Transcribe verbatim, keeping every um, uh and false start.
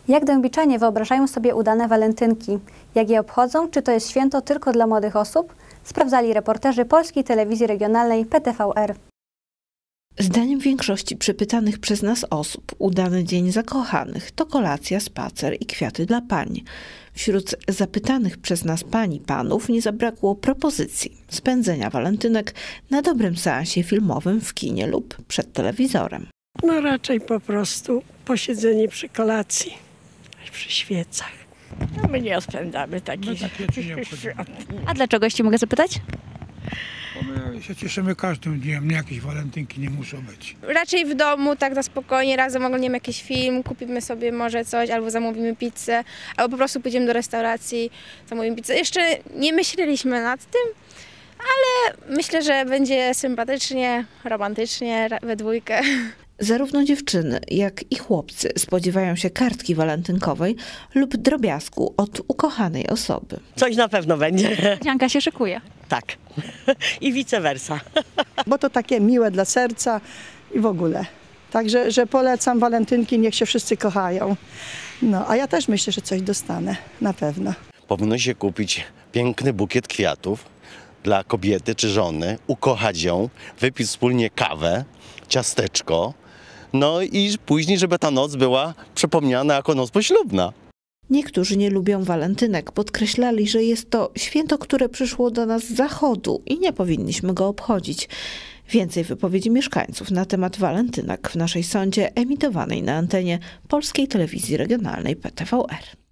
Jak dębiczanie wyobrażają sobie udane walentynki? Jak je obchodzą? Czy to jest święto tylko dla młodych osób? Sprawdzali reporterzy Polskiej Telewizji Regionalnej P T V R. Zdaniem większości przepytanych przez nas osób udany dzień zakochanych to kolacja, spacer i kwiaty dla pań. Wśród zapytanych przez nas pań i panów nie zabrakło propozycji spędzenia walentynek na dobrym seansie filmowym w kinie lub przed telewizorem. No raczej po prostu posiedzenie przy kolacji, przy świecach. No my nie spędzamy takich świąt. A dlaczego, jeśli mogę zapytać? Bo my się cieszymy każdym dniem, nie jakieś walentynki nie muszą być. Raczej w domu, tak na spokojnie, razem oglądamy jakiś film, kupimy sobie może coś, albo zamówimy pizzę, albo po prostu pójdziemy do restauracji, zamówimy pizzę. Jeszcze nie myśleliśmy nad tym, ale myślę, że będzie sympatycznie, romantycznie, we dwójkę. Zarówno dziewczyny, jak i chłopcy spodziewają się kartki walentynkowej lub drobiazgu od ukochanej osoby. Coś na pewno będzie. Dzianka się szykuje. Tak. I vice versa. Bo to takie miłe dla serca i w ogóle. Także że polecam walentynki, niech się wszyscy kochają. No, a ja też myślę, że coś dostanę, na pewno. Powinno się kupić piękny bukiet kwiatów dla kobiety czy żony, ukochać ją, wypić wspólnie kawę, ciasteczko, no i później, żeby ta noc była przypomniana jako noc poślubna. Niektórzy nie lubią walentynek, podkreślali, że jest to święto, które przyszło do nas z zachodu i nie powinniśmy go obchodzić. Więcej wypowiedzi mieszkańców na temat walentynek w naszej sądzie emitowanej na antenie Polskiej Telewizji Regionalnej P T V R.